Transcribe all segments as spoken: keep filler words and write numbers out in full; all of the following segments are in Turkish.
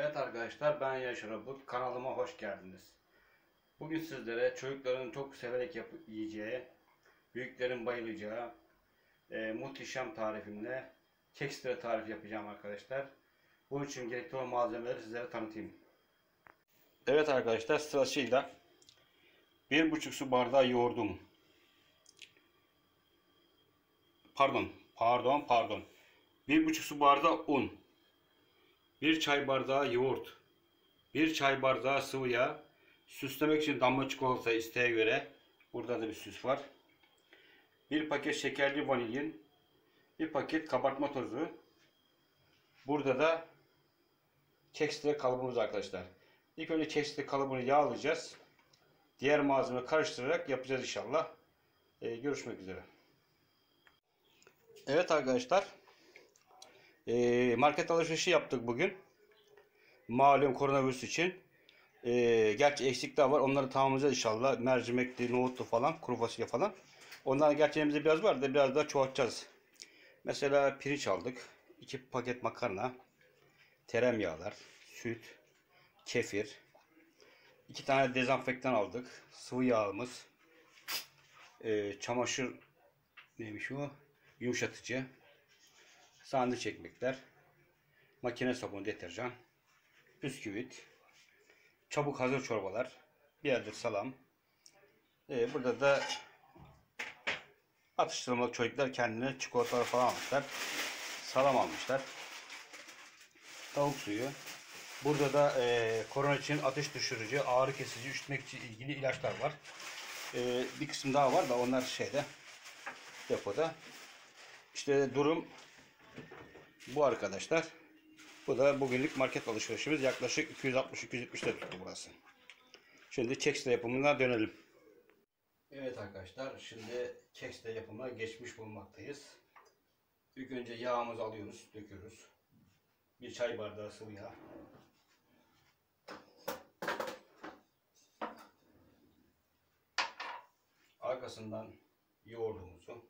Evet arkadaşlar, ben Yaşar Abut. Kanalıma hoş geldiniz. Bugün sizlere çocukların çok severek yap yiyeceği, büyüklerin bayılacağı e, muhteşem tarifimle kekstre tarifi yapacağım arkadaşlar. Bunun için gerekli olan malzemeleri sizlere tanıtayım. Evet arkadaşlar, sırasıyla bir buçuk su bardağı yoğurdum. Pardon, pardon, pardon. bir buçuk su bardağı un. bir çay bardağı yoğurt. bir çay bardağı sıvı yağ. Süslemek için damla çikolata isteğe göre. Burada da bir süs var. bir paket şekerli vanilin. bir paket kabartma tozu. Burada da kekstre kalıbımız arkadaşlar. İlk önce kekstre kalıbını yağlayacağız. Diğer malzeme karıştırarak yapacağız inşallah. Ee, görüşmek üzere. Evet arkadaşlar. Ee, market alışverişi yaptık bugün. Malum koronavirüs için. Ee, gerçi eksikler var. Onları tamamlayacağız inşallah. Mercimekli, nohutlu falan, kuru fasulye falan. Onların gerçi elimizde biraz var da biraz daha çoğaltacağız. Mesela pirinç aldık. iki paket makarna. Tereyağlar, süt, kefir. iki tane dezenfektan aldık. Sıvı yağımız. Ee, çamaşır neymiş o? Yumuşatıcı. Sandviç ekmekler. Makine sabunu, deterjan. Bisküvit. Çabuk hazır çorbalar. Bir adet salam. Ee, burada da atıştırmalık çocuklar kendine çikolatalar falan almışlar. Salam almışlar. Tavuk suyu. Burada da e, korona için ateş düşürücü, ağrı kesici, üşütmek için ilgili ilaçlar var. E, bir kısım daha var da onlar şeyde, depoda. İşte durum bu arkadaşlar. Bu da bugünlük market alışverişimiz. Yaklaşık iki yüz altmış iki yüz yetmiş lira tuttu burası. Şimdi kekstre yapımına dönelim. Evet arkadaşlar, şimdi kekstre yapımına geçmiş bulunmaktayız. İlk önce yağımızı alıyoruz, döküyoruz. Bir çay bardağı sıvı yağ. Arkasından yoğurdumuzu.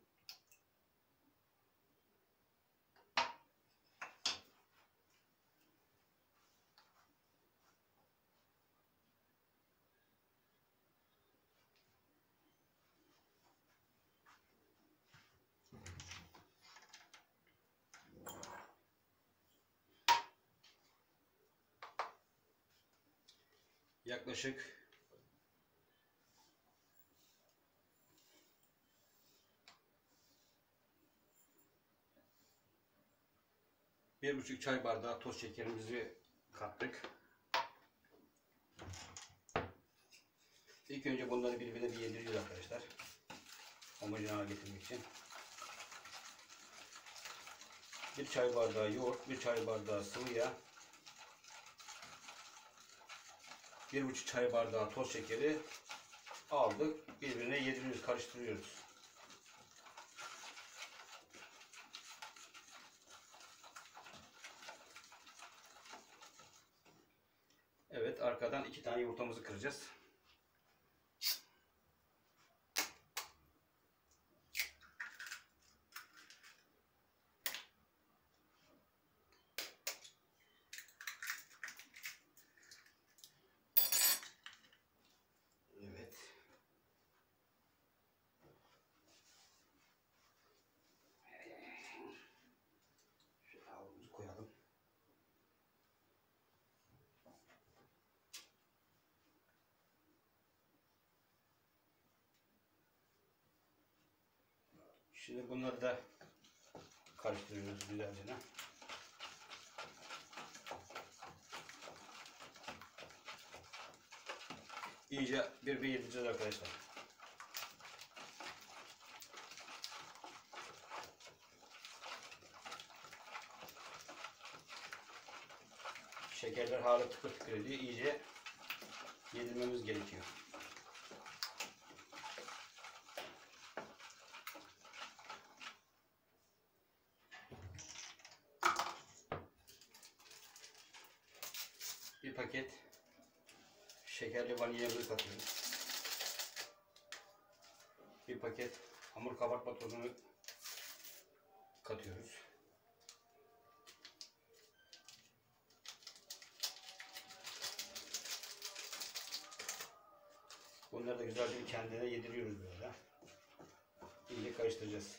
Yaklaşık bir buçuk çay bardağı toz şekerimizi kattık. İlk önce bunları birbirine bir yediriyoruz arkadaşlar. Homojen hale getirmek için. Bir çay bardağı yoğurt, bir çay bardağı sıvı yağ, bir buçuk çay bardağı toz şekeri aldık. Birbirine yediriyoruz, karıştırıyoruz. Evet, arkadan iki tane yumurtamızı kıracağız. Evet. Şöyle havlumuzu koyalım. Şimdi bunları da karıştırıyoruz güzelce. İyice birbirine yedireceğiz arkadaşlar. Şekerler hala tıkır tıkır ediyor. İyice yedirmemiz gerekiyor. Bir paket şekerli vanilyamızı katıyoruz. Bir paket hamur kabartma tozunu katıyoruz. Bunları da güzelce bir kendine yediriyoruz böyle. İyice karıştıracağız.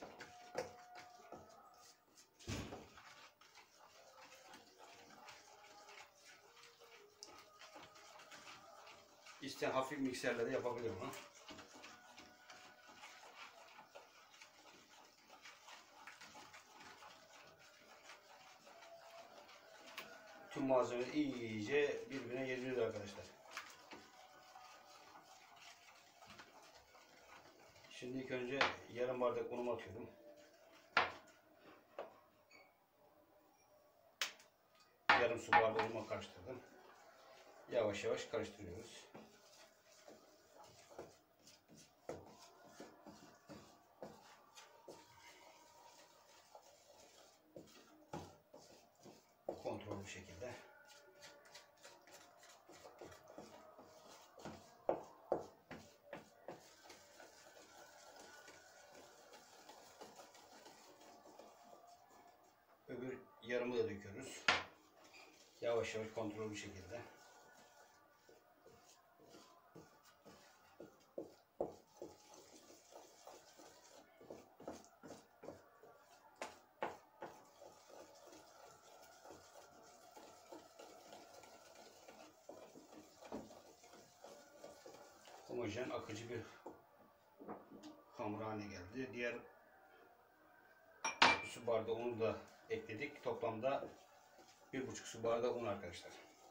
İsteyen hafif mikserle de yapabilir bunu. Tüm malzemeleri iyice birbirine yediriyoruz arkadaşlar. Şimdi ilk önce yarım bardak unumu atıyorum. Yarım su bardağı unuma karıştırdım. Yavaş yavaş karıştırıyoruz. Kontrollü şekilde. Öbür yarımı da döküyoruz. Yavaş yavaş kontrollü şekilde. Homojen, akıcı bir hamur haline geldi. Diğer su bardağı unu da ekledik. Toplamda bir buçuk su bardağı un arkadaşlar.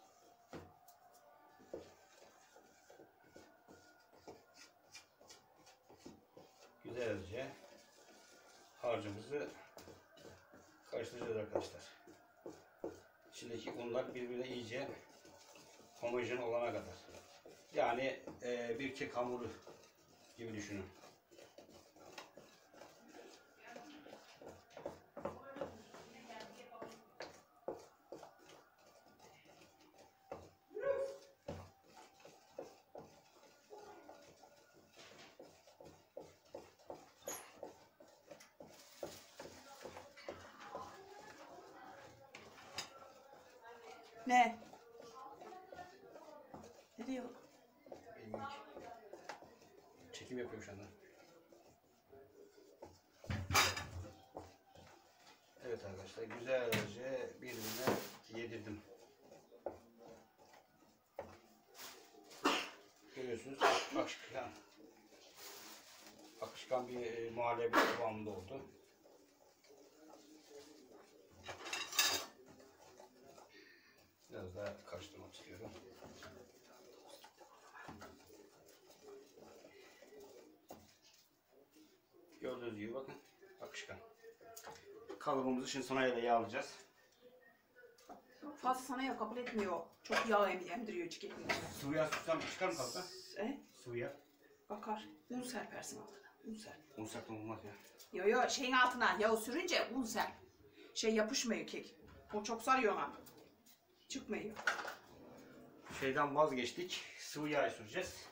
Güzelce harcımızı karıştıracağız arkadaşlar. İçindeki unlar birbirine iyice homojen olana kadar. Yani e, bir kek hamuru gibi düşünün. Ne? Ne diyor? Bilmiyorum. Çekim yapıyorum şu anda. Evet arkadaşlar, güzelce birbirine yedirdim. Görüyorsunuz, akışkan, akışkan bir e, muhallebi kıvamında oldu. Biraz daha karıştırmak istiyorum. Gördüğünüz gibi bakın, akışkan. Kalıbımızı şimdi sanayiyle yağlayacağız. Fazla sana ya kabul etmiyor. Çok yağ em- emdiriyor çiketini. Sıvı yağ sütsem çıkar mı kalıpta? E? Sıvı yağ. Bakar. Un serpersin altına. Un serp. Un serpme olmaz ya. Yo yo şeyin altına yağı sürünce un serp. Şey yapışmıyor kek. O çok sarıyor ama. Çıkmıyor. Şeyden vazgeçtik. Sıvı yağ süreceğiz.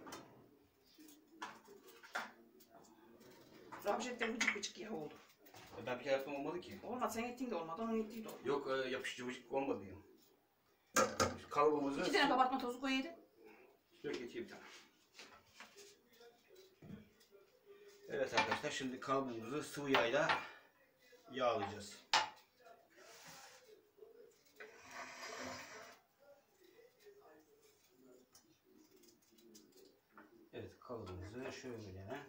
Rabjet'te vıcık vıcık yağ oldu. E ben bir kere yaptım, olmadı ki. Olmadı sen ettiğin de olmadı, onun ettiği de olmadı. Yok, e, yapışıcı vıcık olmadı ya. Kalıbımızı... İki tane kabartma tozu koy yedi. Dur getireyim bir tane. Evet arkadaşlar, şimdi kalıbımızı sıvı yağla yağlayacağız. Evet, kalıbımızı şöyle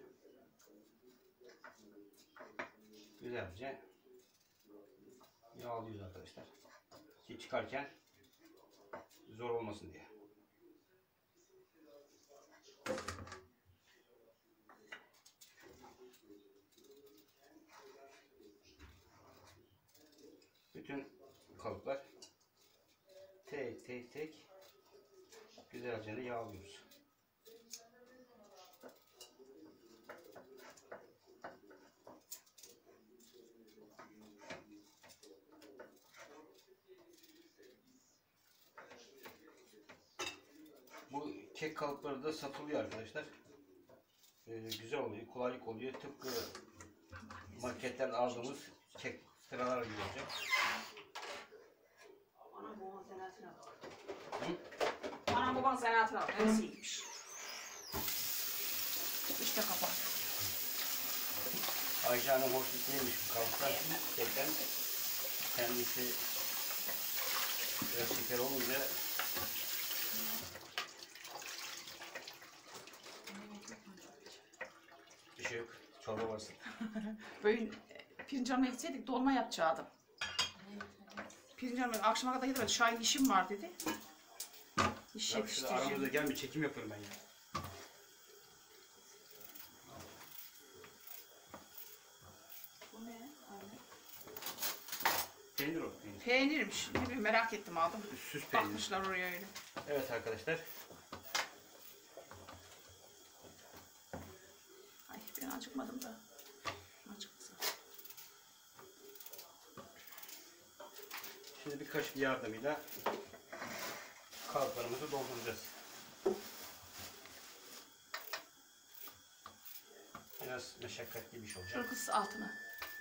güzelce yağlıyoruz arkadaşlar. Ki çıkarken zor olmasın diye. Bütün kalıplar tek tek tek güzelce de yağlıyoruz. Bu kek kalıpları da satılıyor arkadaşlar. Ee, güzel oluyor, kolaylık oluyor. Tıpkı marketten aldığımız kek sıralar gibi olacak. Anam baban zanaatine bak. Hı? Anam baban zanaatine bak. Neresiymiş? işte kafa. Ayşe Hanım hoşnutluymuş bu kalıpta. Gerçekten kendisi biraz şeker olunca bir şey yok. Çorba varsın. Böyle pirinç almaya gitseydik dolma yapacaktım. Pirinç almaya akşama kadar gidemedi. Şahin işim var dedi. İş Ya şurada aramızda yetiştireceğim. gelme, çekim yapıyorum ben ya. Bu ne? Anne. Peynir o peynir. Peynirmiş. Ne bileyim merak ettim aldım. Süs peynir. Bakmışlar oraya öyle. Evet arkadaşlar. Ay ben acıkmadım da. Acıkmasın. Şimdi bir kaşık yardımıyla kalıplarımızı dolduracağız. Biraz meşakkatli bir şey olacak. Şöyle kız altına.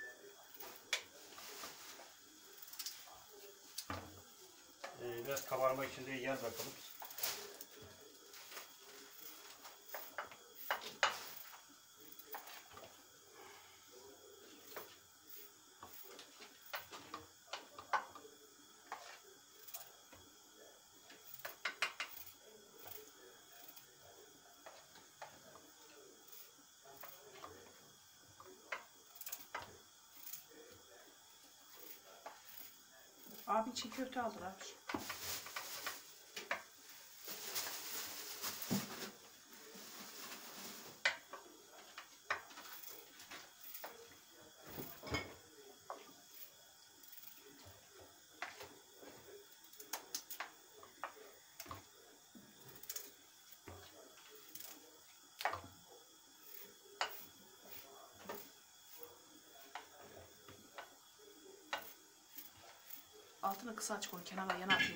Ee, biraz kabarmak için de yer bakalım. Abi çiğ köfte aldılar. Altına kısa aç koy, kenara yana atayım.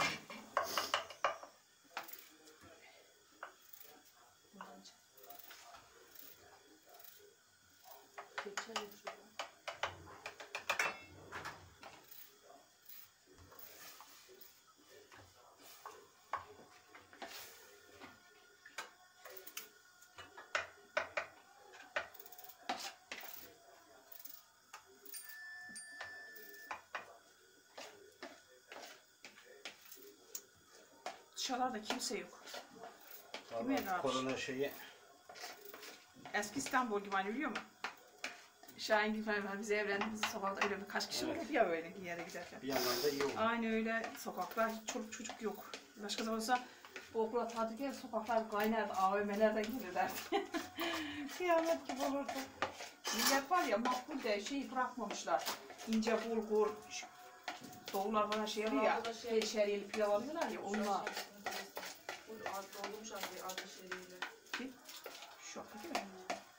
Dışarıda kimse yok. Değil mi Vallahi abi? korona şeyi Eski İstanbul gibi hani biliyor musun? Şahin gibi hani bize evlendiğimizde sokakta öyle birkaç kişi Evet. olur ya böyle bir yere giderken. bir yandan da iyi oldu. Aynı öyle sokaklar, hiç çocuk çocuk yok. Başka zaman olsa bu okula tatil gelir sokaklar kaynardı, A V M'lerden gelirlerdi. Kıyamet gibi olurdu. Millet var ya makbul de şeyi bırakmamışlar. İnce bulgur, şu- doğular bana şey alıyor ya, şey, şeriyeli pilav alıyorlar ya onlar. Bu doldurmuş abi arkadaşlarıyla. Şok değil mi?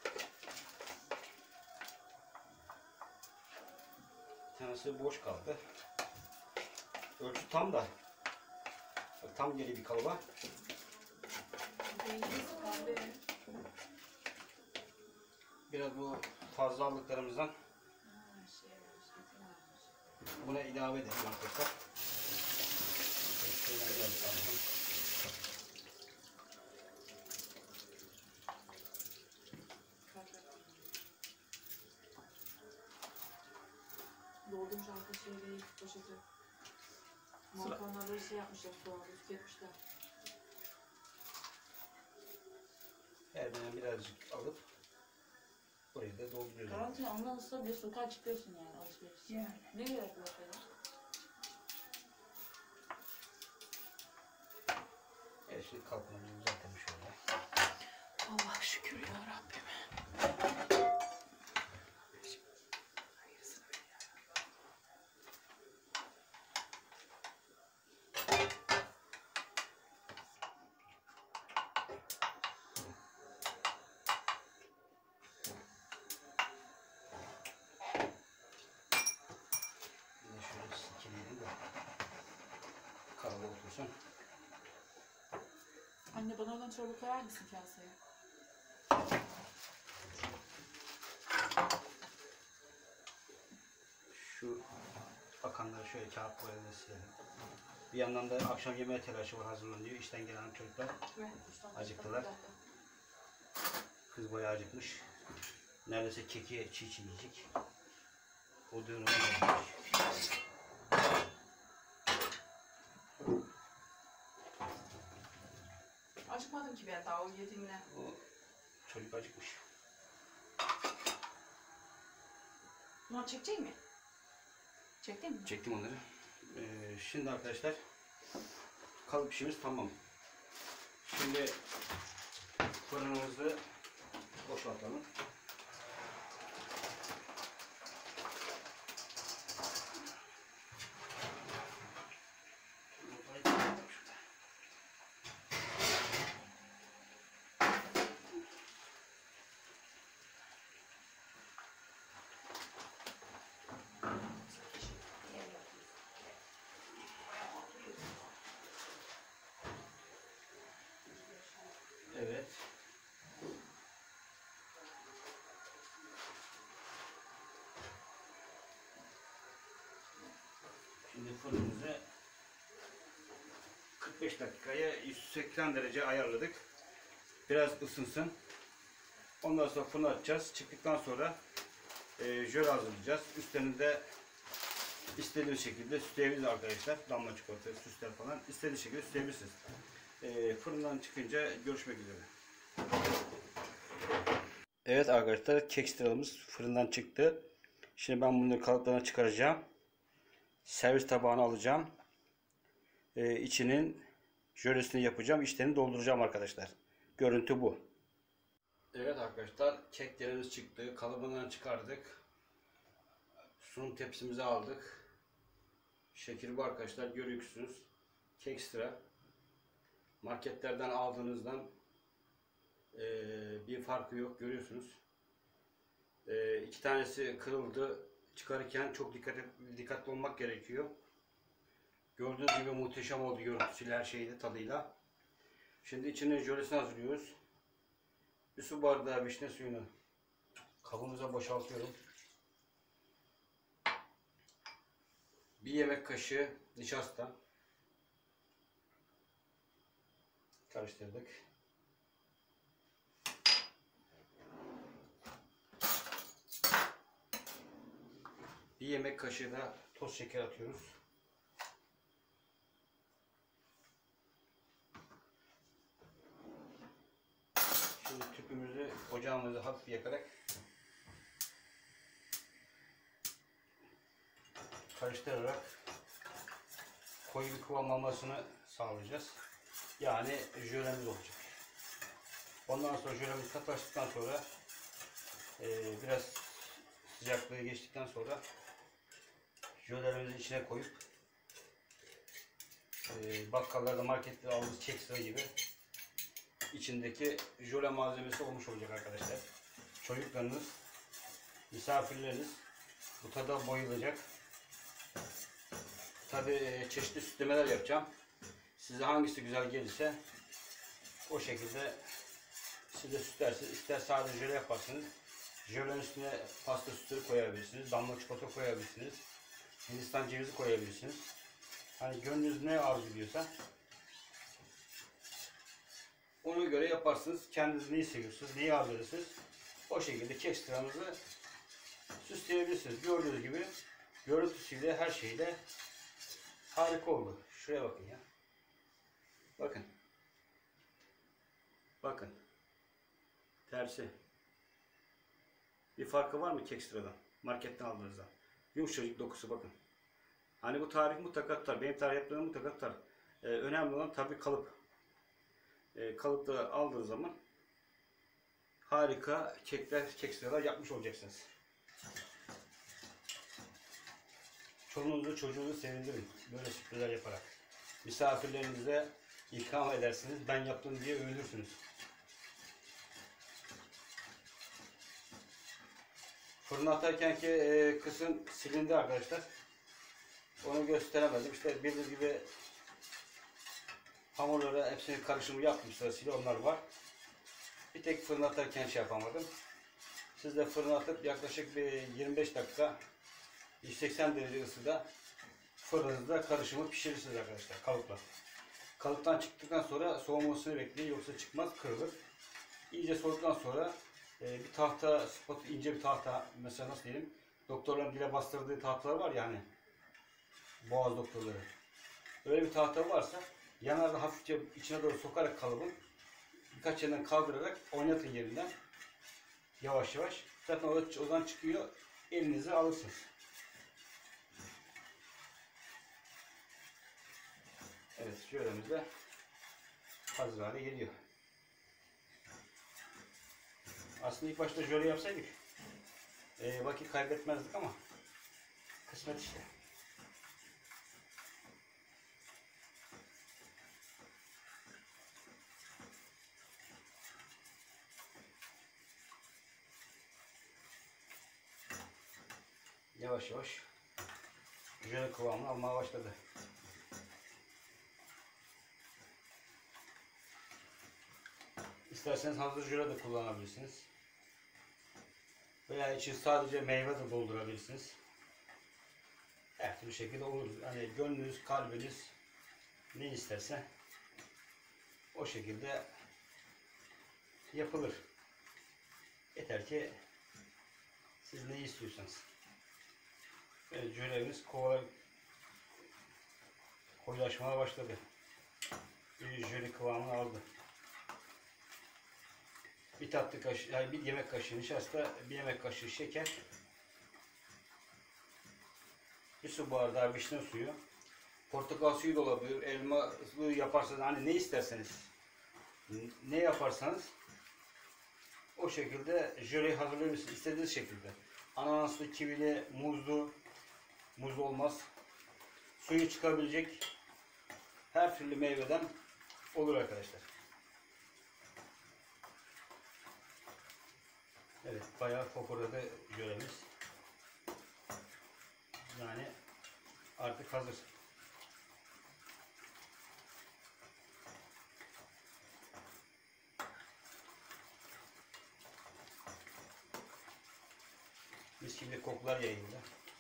Bir tanesi boş kaldı. Ölçü tam da. Bak, tam geri bir kalıba. Biraz bu fazla aldıklarımızdan buna ilave edelim arkadaşlar. Şöyle biraz alalım. Doldurmuş arkadaşlarıyla poşeti. Makarnaları böyle şey yapmışlar, soğanı tüketmişler. Her birden birazcık alıp buraya da dolduruyoruz. Karantina ondan sonra bir sokağa çıkıyorsun yani alışveriş. Yani. Ne gerek var falan? Evet, şimdi kalkmamızı uzatalım şöyle. Allah şükür ya Rabbim. Yine şöyle silkeleyelim de kalıba otursun. Anne bana oradan çorba koyar mısın kaseye? Şu bakanları şöyle kağıt boyayla silelim. Bir yandan da akşam yemeğe telaşı var, hazırlanıyor. İşten gelen çocuklar Ve Acıktılar. Kız bayağı acıkmış. Neredeyse keki çiğ çiğ yiyecek. O dönemi gelmiş. Acıkmadım ki ben daha o yediğimle. O çocuk acıkmış. Bunları çekecek mi? Çektin mi? Çektim onları. Ee, şimdi arkadaşlar kalıp işimiz tamam. Şimdi fırınımızı boşaltalım. Evet. Şimdi fırınımızı kırk beş dakikaya yüz seksen derece ayarladık. Biraz ısınsın. Ondan sonra fırına atacağız. Çıktıktan sonra e, jöle hazırlayacağız. Üstlerini de istediğiniz şekilde süsleyebiliriz arkadaşlar. Damla çikolata, süsler falan. İstediğiniz şekilde süsleyebilirsiniz. E, fırından çıkınca görüşmek üzere. Evet arkadaşlar, kek sıramız fırından çıktı. Şimdi ben bunları kalıplarına çıkaracağım. Servis tabağına alacağım. Ee, içinin jölesini yapacağım. İçlerini dolduracağım arkadaşlar. Görüntü bu. Evet arkadaşlar, keklerimiz çıktı. Kalıbından çıkardık. Sunum tepsimize aldık. Şekil bu arkadaşlar, görüyorsunuz. Kek sıra. Marketlerden aldığınızdan Ee, bir farkı yok, görüyorsunuz. Ee, iki tanesi kırıldı. Çıkarırken çok dikkat dikkatli olmak gerekiyor. Gördüğünüz gibi muhteşem oldu görüntüsüyle, her şeyde, tadıyla. Şimdi içine jölesini hazırlıyoruz. Bir su bardağı vişne suyunu kabımıza boşaltıyorum. Bir yemek kaşığı nişasta. Karıştırdık. Bir yemek kaşığı da toz şeker atıyoruz. Şimdi tüpümüzü, ocağımızı hafif yakarak karıştırarak koyu bir kıvam almasını sağlayacağız. Yani jölemiz olacak. Ondan sonra jölemiz katılaştıktan sonra e, biraz sıcaklığı geçtikten sonra jölelerimizi içine koyup e, bakkallarda, markette aldığımız kek sıra gibi içindeki jöle malzemesi olmuş olacak arkadaşlar. Çocuklarınız, misafirleriniz bu tada bayılacak. Tabi çeşitli süslemeler yapacağım. Size hangisi güzel gelirse o şekilde siz de süslersiniz. İster sadece jöle yaparsınız. Jölenin üstüne pasta süsleri koyabilirsiniz. Damla çikolata koyabilirsiniz. Hindistan cevizi koyabilirsiniz. Hani gönlünüz ne arzu ediyorsa ona göre yaparsınız. Kendiniz neyi seviyorsunuz, neyi arzu ediyorsunuz, o şekilde kek sıramızı süsleyebilirsiniz. Gördüğünüz gibi görüntüsüyle, her şeyle harika oldu. Şuraya bakın ya. Bakın. Bakın. Tersi. Bir farkı var mı kek sıradan? Marketten aldığınızda. Yumuşacık dokusu, bakın. Hani bu tarif mutlaka tutar. Benim tarif yaptığım mutlaka tutar. Ee, önemli olan tabii kalıp. Ee, kalıpta aldığınız zaman harika kekler, kek sıralar yapmış olacaksınız. Çoluğunuzu, çocuğunuzu sevindirin. Böyle sürprizler yaparak. Misafirlerinize ikram edersiniz. Ben yaptım diye övünürsünüz. Fırına atarken ki e, kısım silindi arkadaşlar. Onu gösteremedim. İşte bildiğiniz gibi hamurlara hepsini karışımı yaptım sırasıyla, onlar var. Bir tek fırına atarken şey yapamadım. Siz de fırına atıp yaklaşık bir yirmi beş dakika yüz seksen derece ısıda fırınızda karışımı pişirirsiniz arkadaşlar, kalıpla. Kalıptan çıktıktan sonra soğumasını bekleyin, yoksa çıkmaz, kırılır. İyice soğuduktan sonra e, bir tahta, spot ince bir tahta, mesela nasıl diyelim, doktorların dile bastırdığı tahtalar var ya hani, boğaz doktorları. Öyle bir tahta varsa yanlarda hafifçe içine doğru sokarak kalıbın birkaç yerden kaldırarak oynatın yerinden. Yavaş yavaş. Zaten o odan çıkıyor. Elinize alırsınız. Evet, jölemiz de hazır hale geliyor. Aslında ilk başta jöle yapsaydık e, vakit kaybetmezdik ama kısmet işte. Yavaş yavaş jöle kıvamını almaya başladı. İsterseniz hazır jöle de kullanabilirsiniz. Veya için sadece meyve de doldurabilirsiniz. Her türlü şekilde olur. Hani gönlünüz, kalbiniz ne isterse o şekilde yapılır. Yeter ki siz ne istiyorsanız. Evet, jölemiz kovalar koyulaşmaya başladı. Bir jöle kıvamını aldı. Bir tatlı kaşığı, yani bir yemek kaşığı nişasta, bir yemek kaşığı şeker, bir su bardağı vişne suyu, portakal suyu da olabilir, elma suyu yaparsanız, hani ne isterseniz, ne yaparsanız o şekilde jöleyi hazırlayabilirsiniz, istediğiniz şekilde. Ananaslı, kivili, muzlu, muz olmaz, suyu çıkabilecek her türlü meyveden olur arkadaşlar. Evet, bayağı fokurdadı jölemiz. Yani artık hazır. Mis gibi kokular yayıldı.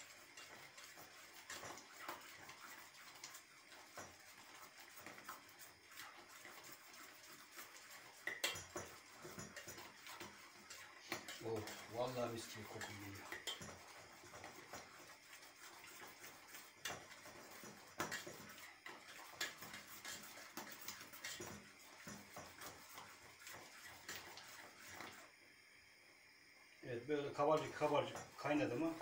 Oh, vallahi mis gibi koku geliyor. Evet, böyle kabarcık kabarcık kaynadı mı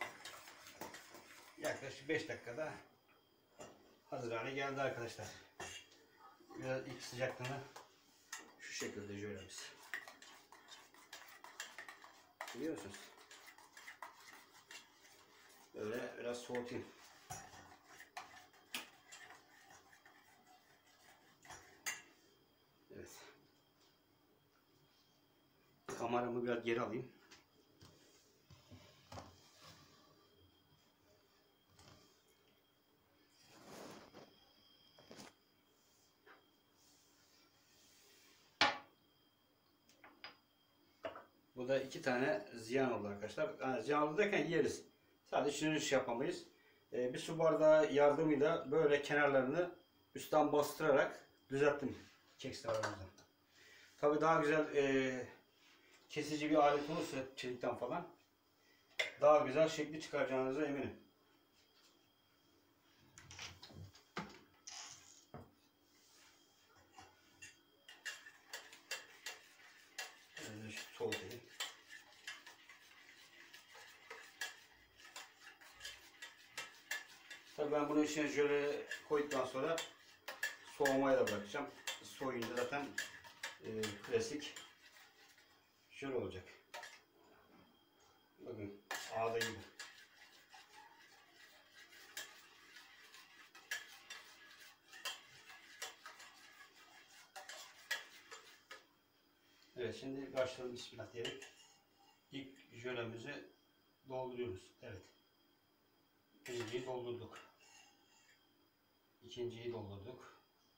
yaklaşık beş dakikada hazır hale geldi arkadaşlar. Biraz ilk sıcaklığını şu şekilde jölemiz. Biliyor musunuz? Böyle biraz soğutayım. Evet. Kameramı biraz geri alayım. Bu da iki tane ziyan oldu arkadaşlar. Yani ziyan oldu derken yeriz. Sadece şunu şey yapamayız. Ee, bir su bardağı yardımıyla böyle kenarlarını üstten bastırarak düzelttim kekslerimizi. Tabii daha güzel e, kesici bir alet olursa çelikten falan daha güzel şekli çıkaracağınıza eminim. Şöyle şu soğutayım. Tabii ben bunu içine şöyle koyduktan sonra soğumaya da bırakacağım. Soğuyunca zaten e, klasik şöyle olacak. Bakın ağda gibi. Evet, şimdi başlayalım, bismillah diyerek ilk jölemizi dolduruyoruz. Evet. Birinciyi doldurduk. İkinciyi doldurduk.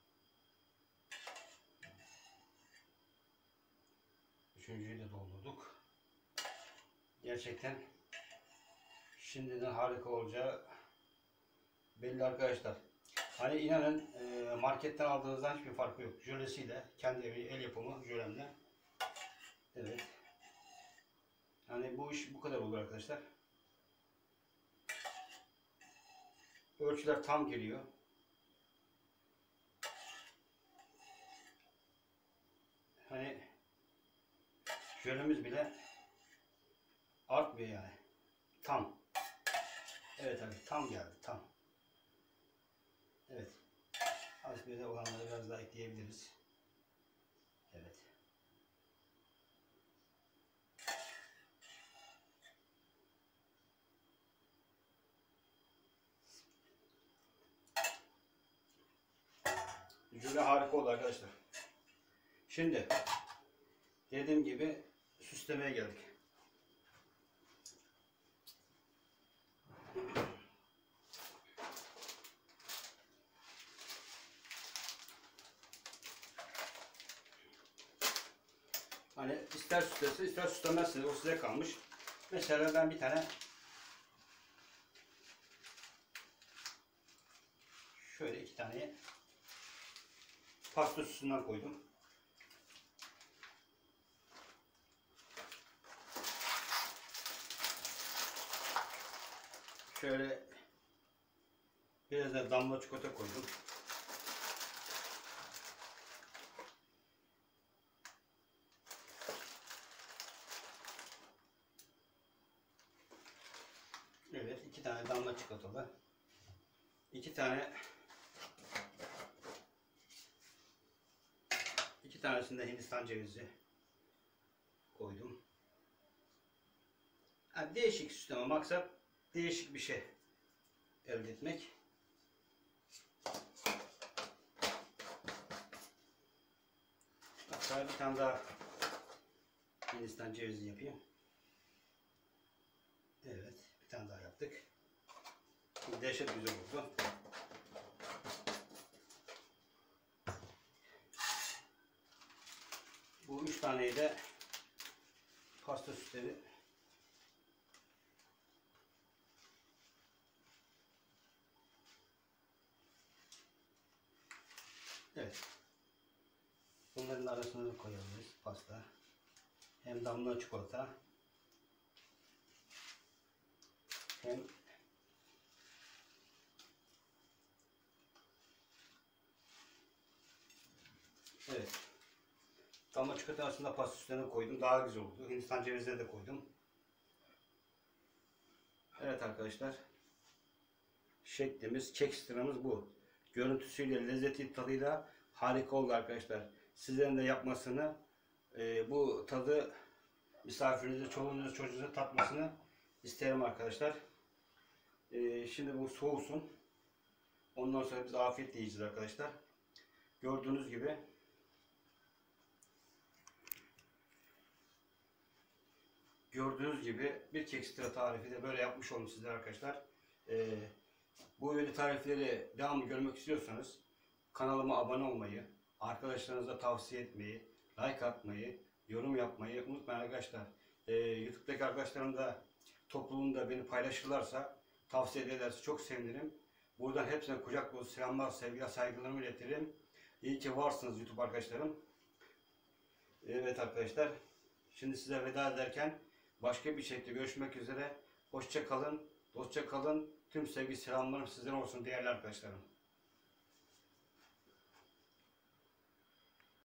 Üçüncüyü de doldurduk. Gerçekten şimdiden harika olacağı belli arkadaşlar. Hani inanın marketten aldığınızdan hiçbir farkı yok. Jölesiyle, kendi evi, el yapımı jölemle. Evet. Yani bu iş bu kadar olur arkadaşlar. Ölçüler tam geliyor. Hani jölemiz bile artmıyor yani. Tam. Evet abi tam geldi tam. Evet. Az bir de olanları biraz daha ekleyebiliriz. Evet. Jöle harika oldu arkadaşlar. Şimdi dediğim gibi süslemeye geldik. Hani ister süslesin ister süslemezsiniz, o size kalmış. Mesela ben bir tane şöyle iki tane pasta süsünden koydum. Şöyle biraz da damla çikolata koydum. Evet, iki tane damla çikolatalı. İki tane iki tanesinde Hindistan cevizi koydum. Yani değişik süsleme, maksat değişik bir şey elde etmek. Hatta bir tane daha Hindistan cevizi yapayım. Evet, bir tane daha yaptık. Dehşet güzel oldu. Bu üç taneyi de pasta süsleri evet. Bunların arasına da koyabiliriz pasta. Hem damla çikolata hem evet. Damla çikolata arasında pasta süslerine koydum. Daha güzel oldu. Hindistan cevizine de koydum. Evet arkadaşlar. Şeklimiz, kek sıramız bu. Görüntüsüyle, lezzeti, tadıyla harika oldu arkadaşlar. Sizlerin de yapmasını, e, bu tadı misafirinize, çoluğunuza, çocuğunuza tatmasını isterim arkadaşlar. E, şimdi bu soğusun. Ondan sonra biz afiyetle yiyeceğiz arkadaşlar. Gördüğünüz gibi Gördüğünüz gibi bir kek sıra tarifi de böyle yapmış oldum sizler arkadaşlar. E, bu öyle tarifleri devamlı görmek istiyorsanız kanalıma abone olmayı, arkadaşlarınıza tavsiye etmeyi, like atmayı, yorum yapmayı unutmayın arkadaşlar. Ee, YouTube'daki arkadaşlarım da topluluğunda beni paylaşırlarsa, tavsiye ederlerse çok sevinirim. Buradan hepsine kucak dolusu selamlar, sevgiler, saygılarımı iletirim. İyi ki varsınız YouTube arkadaşlarım. Evet arkadaşlar, şimdi size veda ederken başka bir şekilde görüşmek üzere. Hoşça kalın, dostça kalın. Tüm sevgi selamlarım sizlere olsun değerli arkadaşlarım.